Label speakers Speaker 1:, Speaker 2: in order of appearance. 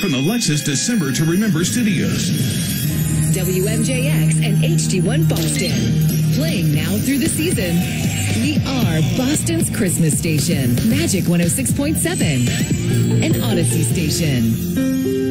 Speaker 1: from the Lexus December to Remember Studios.
Speaker 2: WMJX and HD1 Boston. Playing now through the season. We are Boston's Christmas station. Magic 106.7. An Odyssey station.